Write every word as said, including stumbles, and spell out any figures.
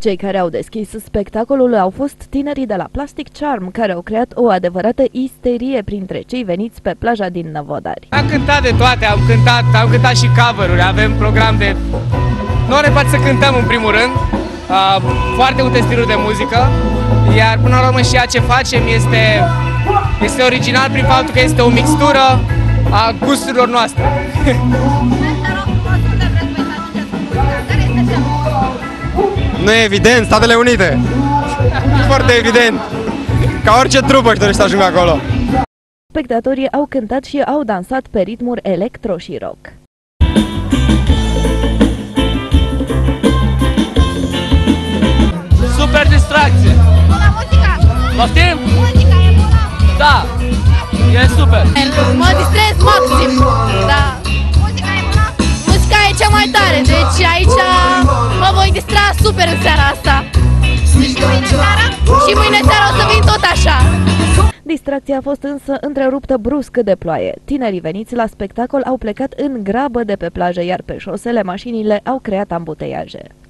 Cei care au deschis spectacolul au fost tinerii de la Plastic Charm, care au creat o adevărată isterie printre cei veniți pe plaja din Năvodari. Am cântat de toate, am cântat, am cântat și cover-uri, avem program de... Nu ne place să cântăm în primul rând, uh, foarte multe stiluri de muzică, iar până la urmă și ceea ce facem este, este original prin faptul că este o mixtură a gusturilor noastre. Nu e evident, Statele Unite. E foarte evident. Ca orice trupă își dorește să ajungă acolo. Spectatorii au cântat și au dansat pe ritmuri electro și rock. Super distracție! Bună muzica! Poftim? Muzica e bună! Da! E super! Mă distrez maxim! Da! Muzica e bună? Muzica e cea mai tare, deci aici mă voi distra super în seara asta! Și mâine seara? Și mâine seara o să vin tot așa! Distracția a fost însă întreruptă brusc de ploaie. Tinerii veniți la spectacol au plecat în grabă de pe plajă, iar pe șosele mașinile au creat ambuteiaje.